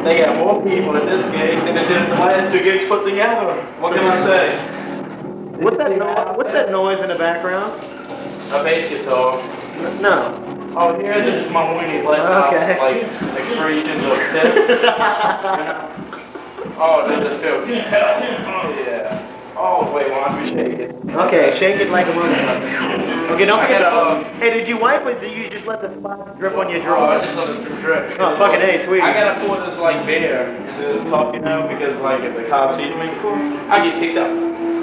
They got more people at this gig than they did at the last two gigs put together. What can I say? What's that noise in the background? A bass guitar. No. Oh, here, this is my weenie letting out, like, excretions of piss. Oh, does it feel good? Oh, yeah. Oh, wait, watch me shake it. Okay, shake it like a motherfucker. Okay, don't forget to... Hey, did you wipe or did you just let the spot drip on your drawers? Oh, I just let it drip. Oh, fucking A, tweet. I gotta pour this, like, beer into this cup, you know, because, like, if the cop sees me, I get kicked out.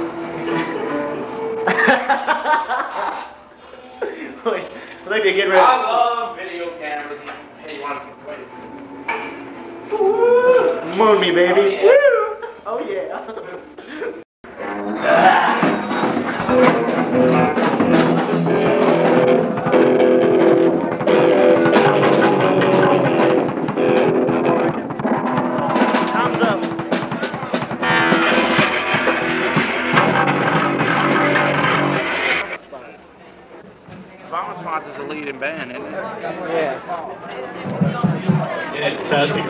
Like they get ready. I love video cameras. Hey, you want to wait? Moon me, baby. Oh, yeah. Woo! Oh, yeah. Thumbs up. Bomb Response is a leading band, isn't it? Yeah. Yeah, testing.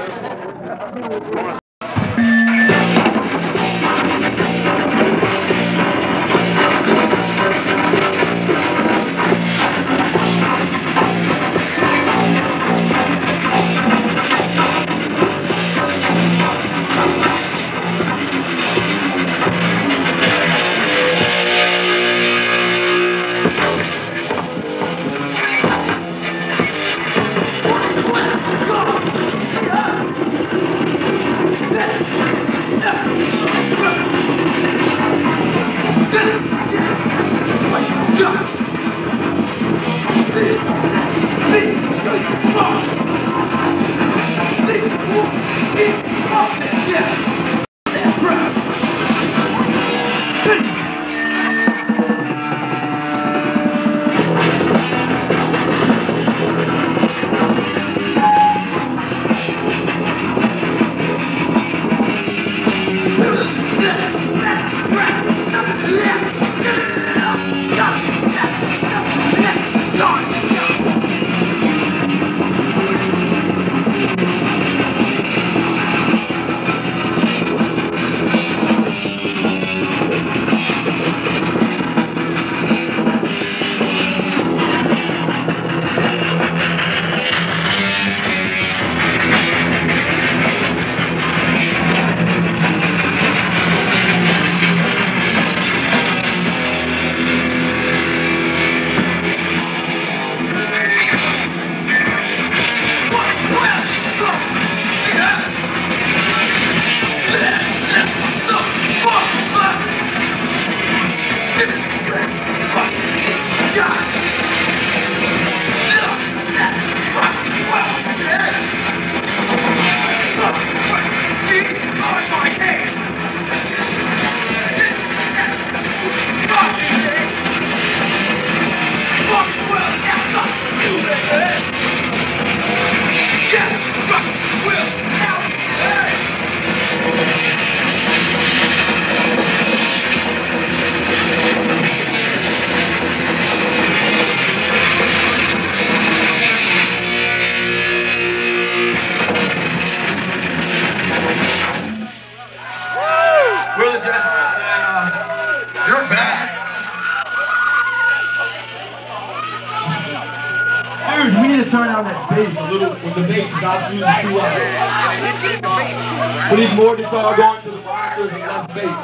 We need more guitar going to the monsters and less bass.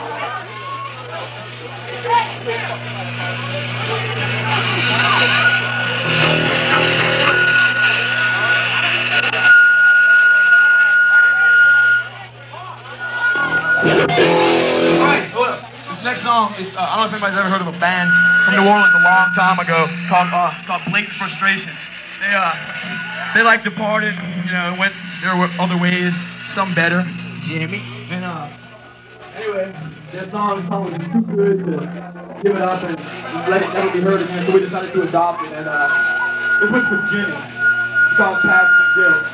Alright, this next song is, I don't know if anybody's ever heard of a band from New Orleans a long time ago called Blatant Frustration. They like departed, you know, went their other ways, some better. Jimmy. And anyway, that song was too good to give it up and let it never be heard again, so we decided to adopt it, and it went for Jimmy. It's called Passion and Guilt.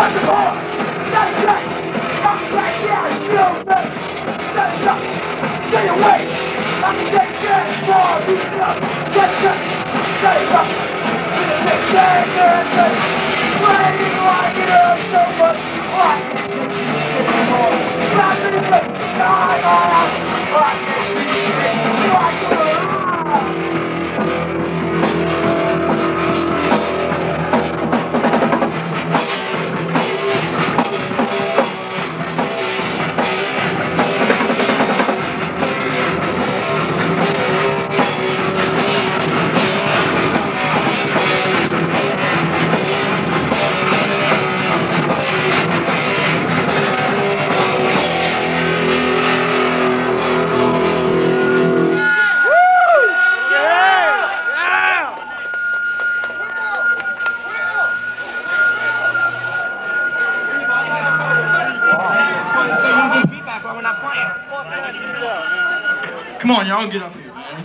Come on, y'all get up here, man.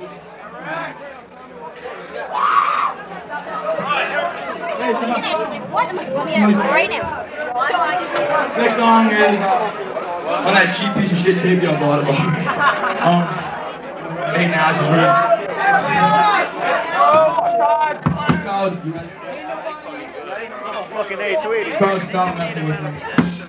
Next song is on that cheap piece of shit tape y'all bought about. Hey, now it's Fucking A, sweetie. Stop messing with me.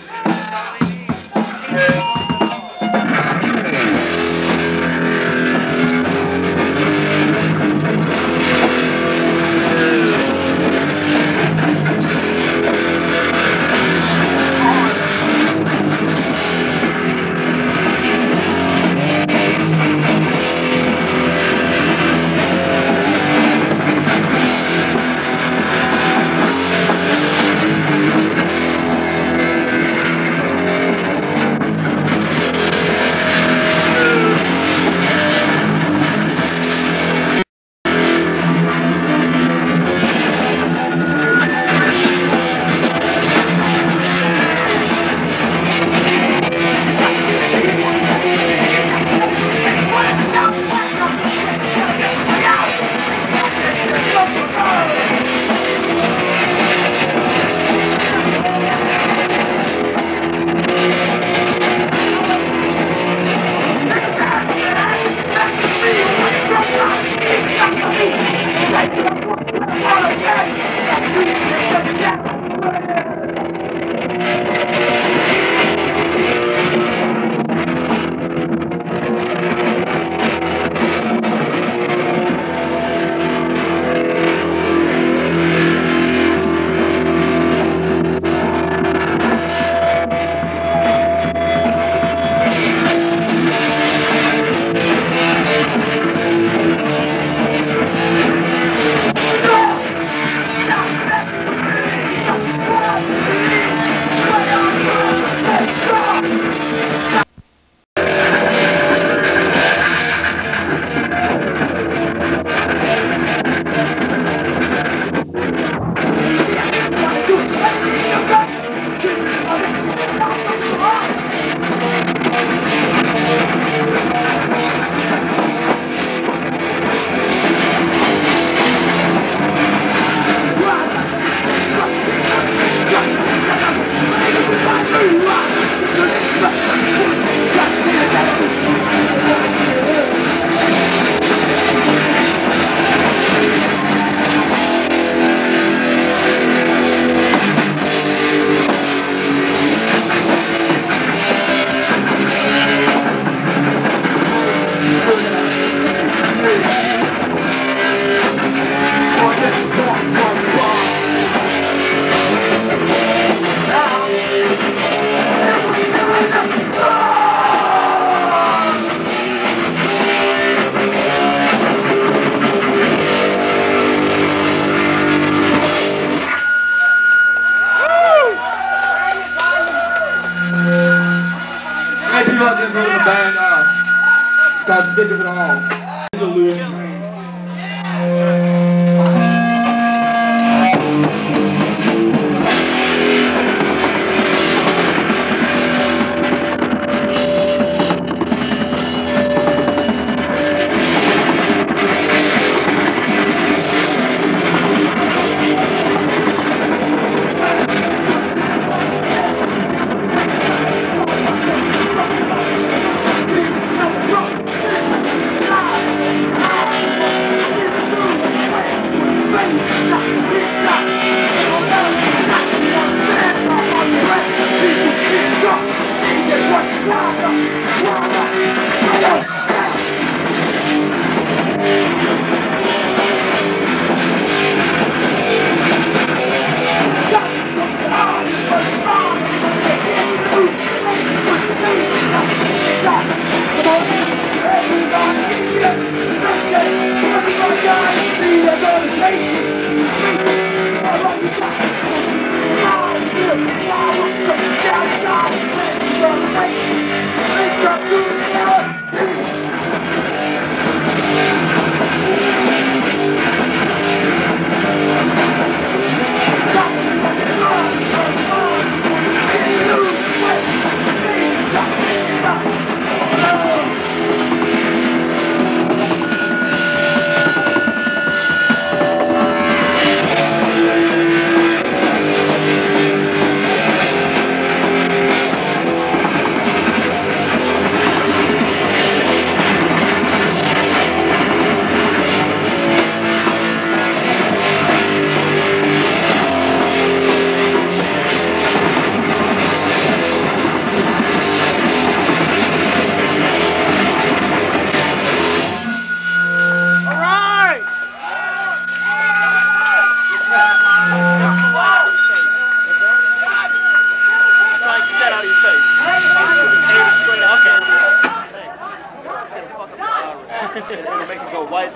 called Stick of It All. It's a Louisiana.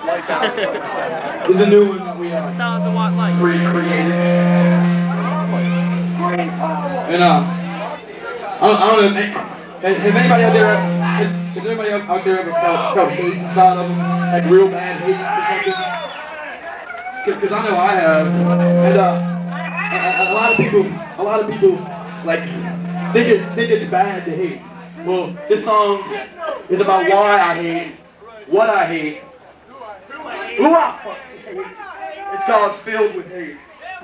There's a new one that we recreated. And I don't know, has anybody out there, has anybody out there ever felt hate inside of them? Like real bad hate or something? Because I know I have. And a lot of people like think it's bad to hate. Well, this song is about why I hate, what I hate, who I fucking hate. It's called Filled with Hate.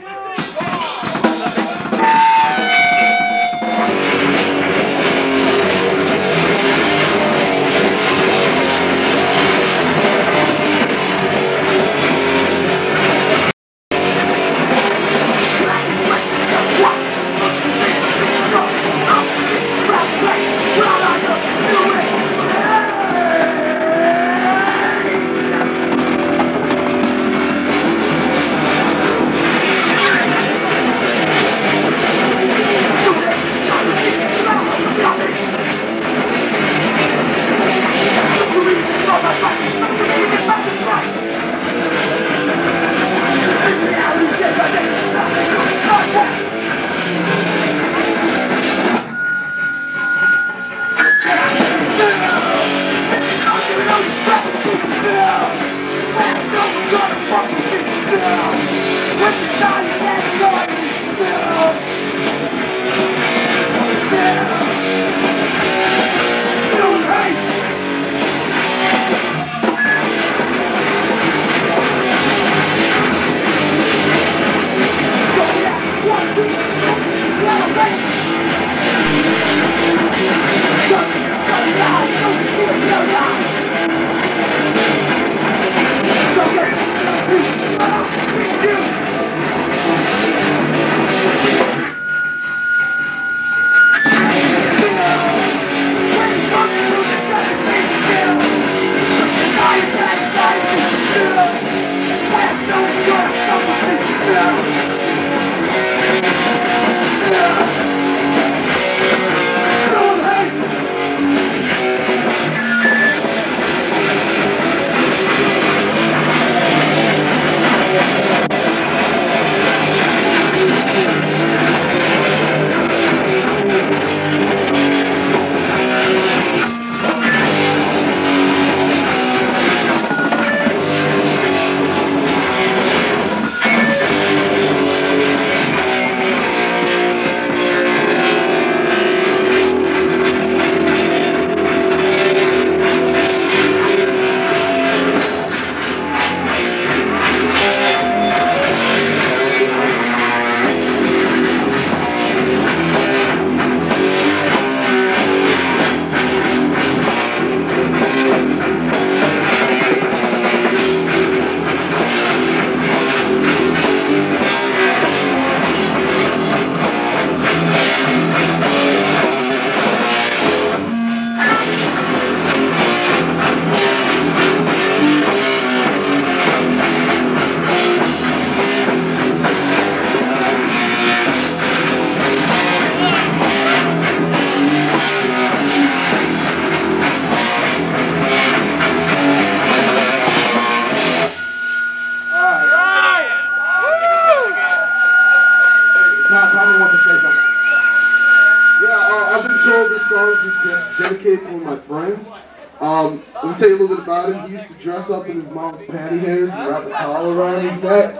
Let me tell you a little bit about him. He used to dress up in his mom's pantyhose and wrap a towel around his neck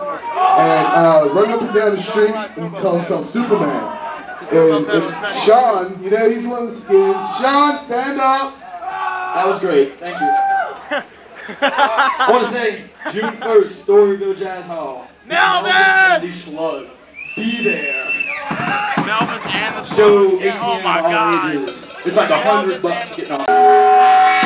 and run up and down the street and call himself Superman. And it's Sean, you know, he's one of the skins. Sean, stand up. That was great. Thank you. I want to say June 1st, Storyville Jazz Hall. Melvin! And these slugs. Be there. Melvin and the Show slugs. Yeah, oh my God. It's like $100 getting on.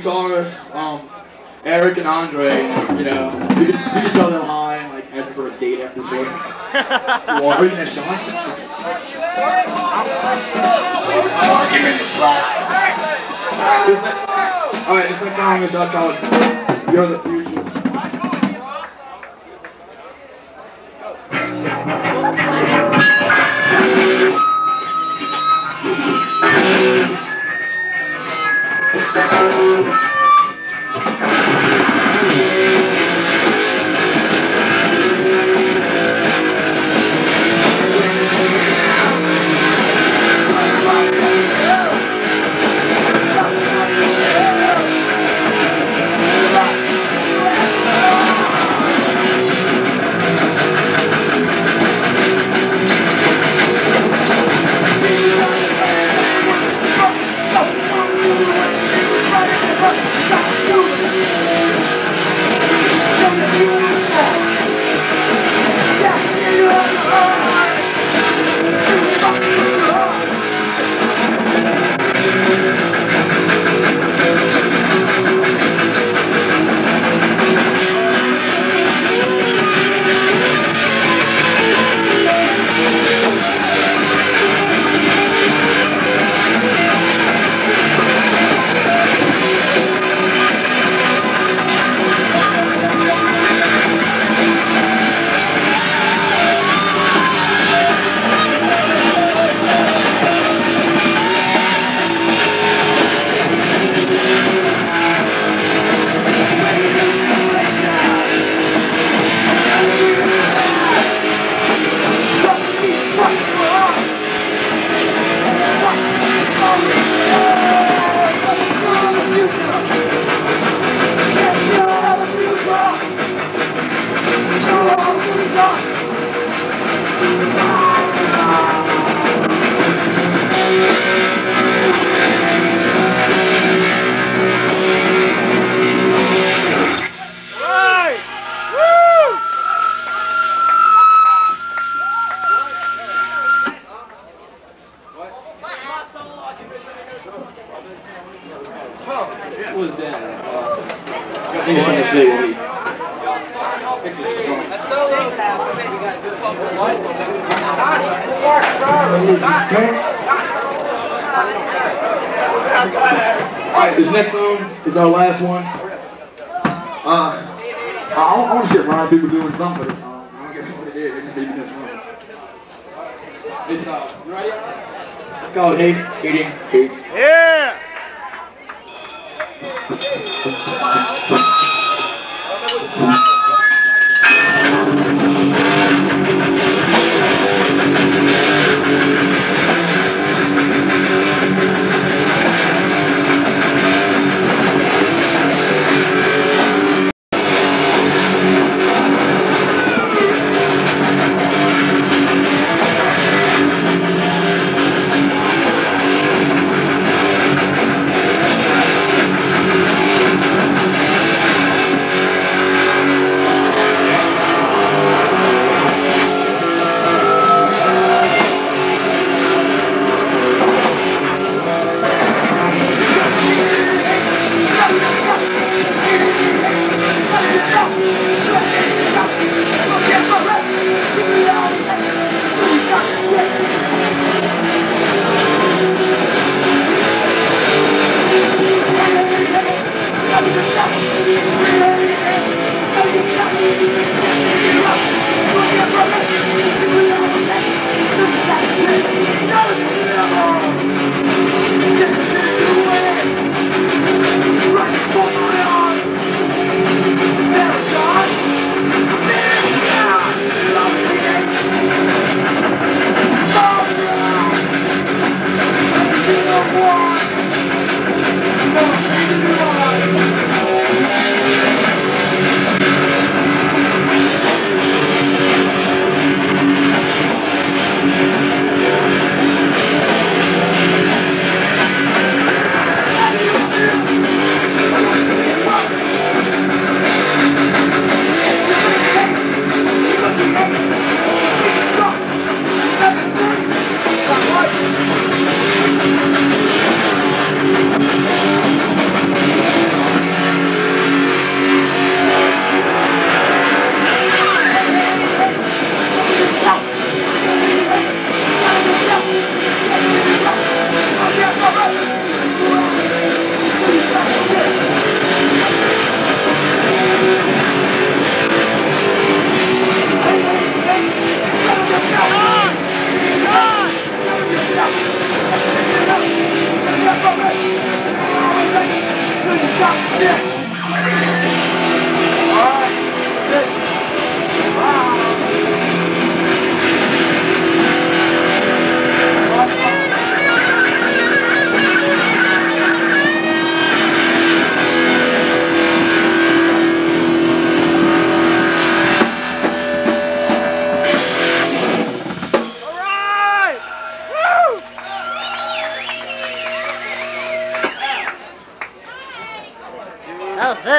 guitarists, Eric and Andre, you know, you can tell them hi and like ask for a date after the show. Well, are you gonna shine? Alright, this next song is called You're the Future. Alright, this next song is our last one. I want to see a lot of people doing something for this song. I don't get what it is. It's even this one. It's, you ready? It's called Hate. Yeah!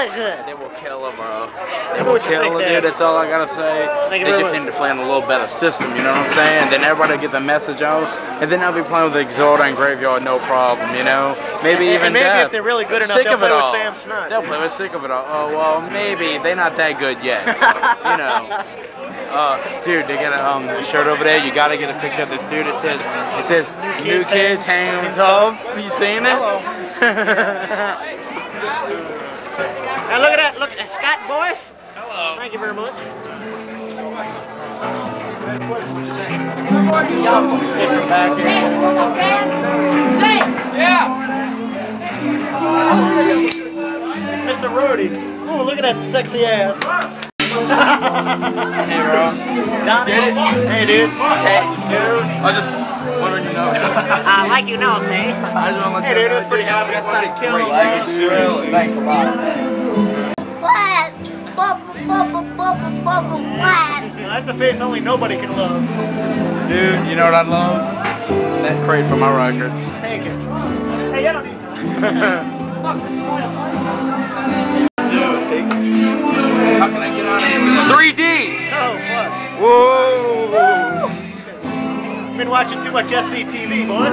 look good. They will kill her, bro. They Tell me will what you kill think, her, Dad. dude. That's all I gotta say. Thank you They very just much. need to plan a little better system, you know what I'm saying? Then everybody will get the message out, and then they'll be playing with the Exhorder and Graveyard, no problem, you know? Maybe even And maybe Death. if they're really good enough, Sick they'll of it play with all. Sam Snot. They'll play with Sick of It All. Oh, well, maybe. They're not that good yet, you know? Dude, they got a shirt over there. You gotta get a picture of this dude. It says new kids hands off. You seen it? Now look at that. Look at Scott Boyce. Hello. Thank you very much. Get from back here. It's Mr. Rudy. Ooh, look at that sexy ass. Hey, bro. Donnie. Hey, dude. Hey, dude. I was just wondering, you know. Like you know, see? I just want to Hey, dude, that's pretty happy. That's not a killing. Thanks a lot. Flat. Bubble, bubble, bubble, bubble, flat. That's a face only nobody can love. Dude, you know what I love? That crate for my records. Take it. Hey, you don't need Dude, take it. How can I get on it? 3D! Oh, fuck. Whoa! Been watching too much SCTV, boy.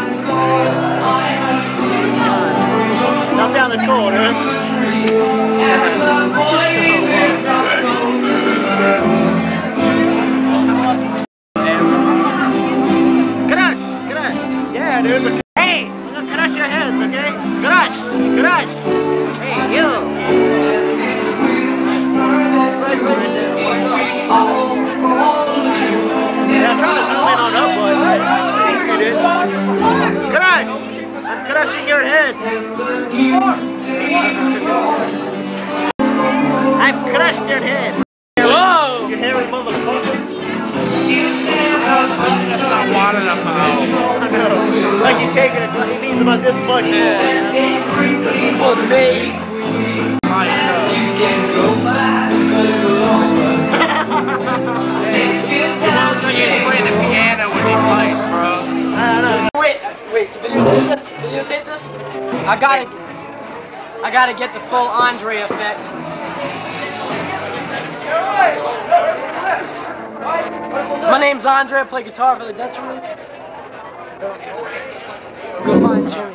That sounded cool, dude. Crush! Crush! Yeah, dude, but hey! I'm gonna crush your heads, okay? Crush! Crush! Hey, you! Yeah, I'm trying to zoom in on up, but it is. Crush! I'm crushing your head. I've crushed your head. Whoa! You hairy motherfucker. That's not wide enough, I know. Like you taking it, he means about this much. For me. He's playing the piano with these lights, bro. I don't know. Wait, to videotape this? Videotape this? I gotta get the full Andre effect. My name's Andre, I play guitar for the Detrimentz. Go find Jimmy.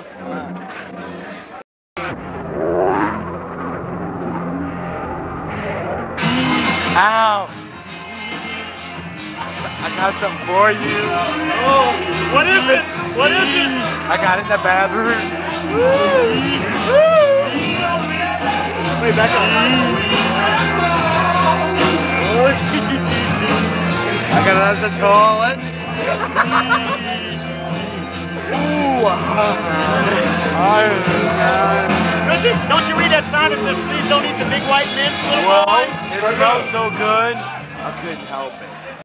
Ow! I got something for you. Oh, what is it? What is it? I got it in the bathroom. Wait, back up. I got it out of the toilet. Richie, don't you read that sign that says, please don't eat the big white mints, little boy? It smells so good. I couldn't help it.